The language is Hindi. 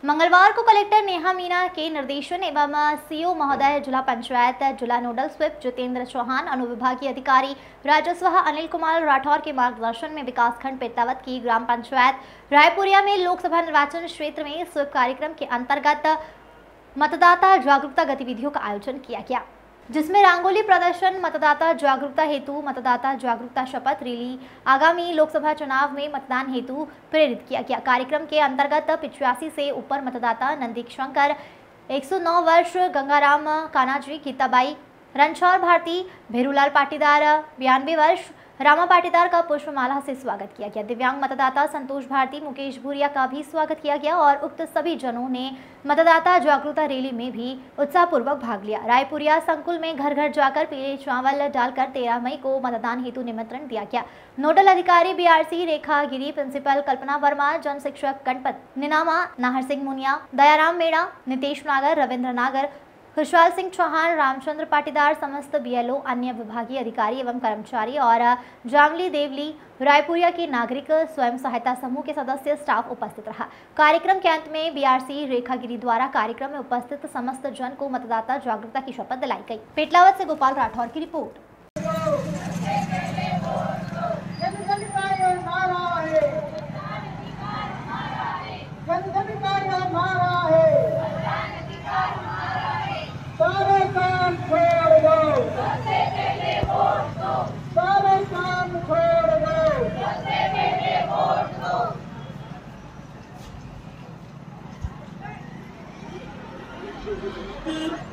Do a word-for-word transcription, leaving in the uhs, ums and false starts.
मंगलवार को कलेक्टर नेहा मीना के निर्देशन एवं सीओ महोदय, जिला पंचायत, जिला नोडल स्वीप जितेंद्र चौहान, अनुविभागीय अधिकारी राजस्व अनिल कुमार राठौर के मार्गदर्शन में विकासखंड पेटावत की ग्राम पंचायत रायपुरिया में लोकसभा निर्वाचन क्षेत्र में स्वीप कार्यक्रम के अंतर्गत मतदाता जागरूकता गतिविधियों का आयोजन किया गया, जिसमें रंगोली प्रदर्शन, मतदाता जागरूकता हेतु मतदाता जागरूकता शपथ रैली आगामी लोकसभा चुनाव में मतदान हेतु प्रेरित किया गया। कार्यक्रम के अंतर्गत पिचासी से ऊपर मतदाता नंदिक शंकर, एक सौ नौ वर्ष गंगाराम कानाजी, गीताबाई रणछौर भारती, भेरूलाल पाटीदार, बयानवे वर्ष रामा पाटीदार का पुष्पमाला से स्वागत किया गया। दिव्यांग मतदाता संतोष भारती, मुकेश भूरिया का भी स्वागत किया गया और उक्त सभी जनों ने मतदाता जागरूकता रैली में भी उत्साहपूर्वक भाग लिया। रायपुरिया संकुल में घर घर जाकर पीले चावल डालकर तेरह मई को मतदान हेतु निमंत्रण दिया गया। नोडल अधिकारी बीआरसी रेखा गिरी, प्रिंसिपल कल्पना वर्मा, जन शिक्षक गणपत निनामा, नाहर सिंह मुनिया, दयाराम मेड़ा, नितेश नागर, रविंद्र नागर, खुशहाल सिंह चौहान, रामचंद्र पाटीदार, समस्त बीएलओ, अन्य विभागीय अधिकारी एवं कर्मचारी और जामली देवली रायपुरिया के नागरिक स्वयं सहायता समूह के सदस्य स्टाफ उपस्थित रहा। कार्यक्रम के अंत में बीआरसी रेखागिरी द्वारा कार्यक्रम में उपस्थित समस्त जन को मतदाता जागरूकता की शपथ दिलाई गई। पेटलावत से गोपाल राठौर की रिपोर्ट। सारे काम छोड़ दो, सारे काम छोड़ दो।